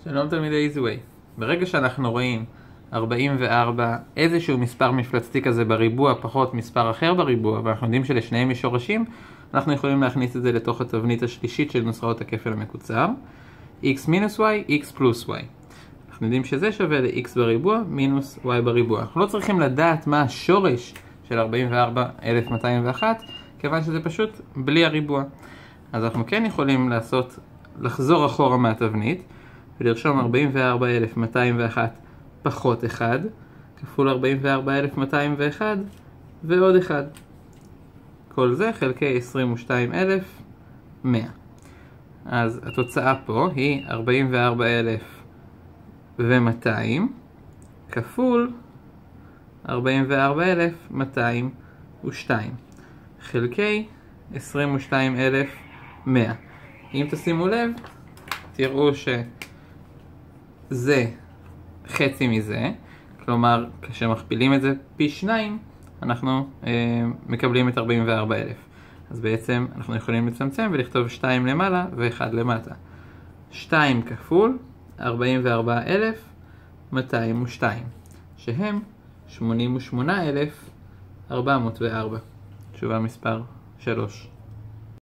שלום תלמידי EasyWay. ברגע שאנחנו רואים 44 איזשהו מספר מפלצתי כזה בריבוע פחות מספר אחר בריבוע, ואנחנו יודעים שלשניהם יש שורשים, אנחנו יכולים להכניס את זה לתוך התבנית השלישית של נוסחאות הכפל המקוצר, x מינוס y, x פלוס y. אנחנו יודעים שזה שווה ל-x בריבוע מינוס y בריבוע. אנחנו לא צריכים לדעת מה השורש של 44,201, כיוון שזה פשוט בלי הריבוע. אז אנחנו כן יכולים לחזור אחורה מהתבנית, ולרשום 44,201 פחות 1, כפול 44,201 ועוד 1. כל זה חלקי 22,100. אז התוצאה פה היא 44,200 כפול 44,202 חלקי 22,100. אם תשימו לב, תראו שזה חצי מזה, כלומר כשמכפילים את זה פי 2 אנחנו מקבלים את 44,000. אז בעצם אנחנו יכולים לצמצם ולכתוב 2 למעלה ו1 למטה. 2 כפול 44,202 שהם 88,404. תשובה מספר 3.